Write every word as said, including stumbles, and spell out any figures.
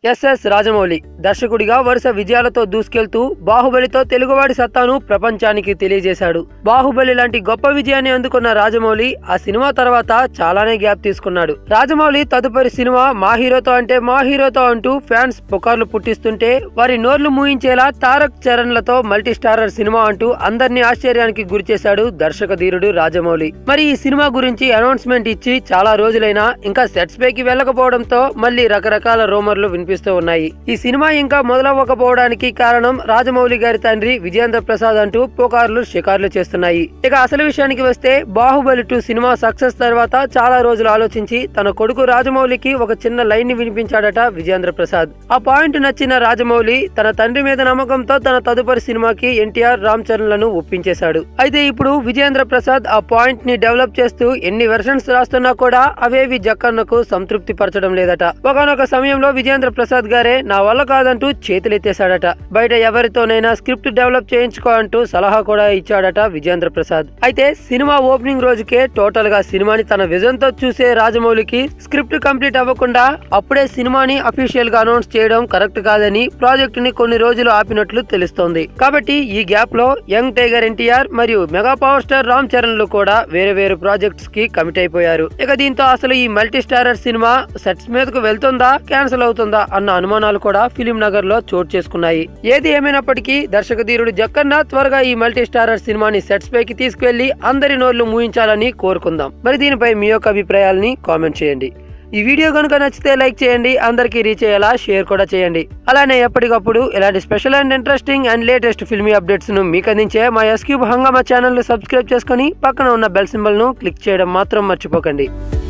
SS Rajamouli దర్శకుడిగా వరుస విజయాలతో దూసుకెళ్తూ బాహుబలితో తెలుగువాడి సత్తాను ప్రపంచానికి తెలియజేశాడు. బాహుబలి లాంటి గొప్ప విజయాన్ని అందుకున్న రాజమౌళి ఆ సినిమా తర్వాత చాలానే గ్యాప్ తీసుకున్నాడు. రాజమౌళి తదుపరి సినిమా మా హీరోతో అంటే మా హీరోతో అంటూ ఫ్యాన్స్ పుకార్లు పుట్టిస్తుంటే వారి నోర్లు మూయించేలా తారక్ చరణ్లతో మల్టీ స్టారర్ సినిమా అంటూ అందరినీ ఆశ్చర్యానికి గురిచేశాడు దర్శక ధీరుడు రాజమౌళి. మరి ఈ సినిమా గురించి అనౌన్స్మెంట్ ఇచ్చి చాలా రోజులైనా ఇంకా సెట్స్ పైకి వెళ్లకపోవడంతో మళ్ళీ రకరకాల రూమర్లు వినిపిస్తున్నాయి. ఉన్నాయి ఈ సినిమా ఇంకా మొదలవ్వకపోవడానికి కారణం రాజమౌళి గారి తండ్రి విజేంద్ర ప్రసాద్ అంటూ పుకార్లు షికార్లు చేస్తున్నాయి. ఇక అసలు విషయానికి వస్తే బాహుబలి టూ సినిమా సక్సెస్ తర్వాత చాలా రోజులు ఆలోచించి తన కొడుకు రాజమౌళికి ఒక చిన్న లైన్ ని వినిపించాడట విజేంద్ర ప్రసాద్. ఆ పాయింట్ నచ్చిన రాజమౌళి తన తండ్రి మీద నమ్మకంతో తన తదుపరి సినిమాకి ఎన్టీఆర్ రామ్ చరణ్ లను ఒప్పించేశాడు. అయితే ఇప్పుడు విజేంద్ర ప్రసాద్ ఆ పాయింట్ ని డెవలప్ చేస్తూ ఎన్ని వెర్షన్స్ రాస్తున్నా కూడా అవేవి జక్కన్నకు సంతృప్తి పరచడం లేదట. ఒకనొక సమయంలో విజేంద్ర ప్రసాద్ గారే నా వల్ల కాదంటూ చేతులెత్తేశాడట. బయట ఎవరితోనైనా స్క్రిప్ట్ డెవలప్ చేయించుకో అంటూ సలహా కూడా ఇచ్చాడట విజేంద్ర ప్రసాద్. అయితే సినిమా ఓపెనింగ్ రోజుకే టోటల్ గా సినిమాని తన విజన్ తో చూసే రాజమౌళికి స్క్రిప్ట్ కంప్లీట్ అవ్వకుండా అప్పుడే సినిమాని అఫీషియల్ గా అనౌన్స్ చేయడం కరెక్ట్ కాదని ప్రాజెక్ట్ ని కొన్ని రోజులు ఆపినట్లు తెలుస్తోంది. కాబట్టి ఈ గ్యాప్ లో యంగ్ టైగర్ ఎన్టీఆర్ మరియు mega power star Ram Charan లు కూడా వేరే వేరే ప్రాజెక్ట్స్ కి కమిట్ అయిపోయారు. ఇక దీంతో అసలు ఈ మల్టీ స్టారర్ సినిమా సెట్స్ మీదకు వెళ్తుందా క్యాన్సిల్ అవుతుందా అన్న అనుమానాలు కూడా ఫిలిం నగర్ లో చోటు చేసుకున్నాయి. ఏది ఏమైనప్పటికీ దర్శక ధీరుడు జక్కన్న త్వరగా ఈ మల్టీ స్టారర్ సినిమాని సెట్స్ పైకి తీసుకువెళ్లి అందరి నోళ్లు మూయించాలని కోరుకుందాం. మరి దీనిపై మీ యొక్క అభిప్రాయాలని కామెంట్ చేయండి. ఈ వీడియో కనుక నచ్చితే లైక్ చేయండి, అందరికీ రీచ్ అయ్యేలా షేర్ కూడా చేయండి. అలానే ఎప్పటికప్పుడు ఇలాంటి special and interesting and latest filmy updates ను మీకు అందించే మా ఎస్క్యూబ్ హంగామా ఛానల్ ను సబ్స్క్రైబ్ చేసుకుని పక్కన ఉన్న బెల్ సింబల్ ను క్లిక్ చేయడం మాత్రం మర్చిపోకండి.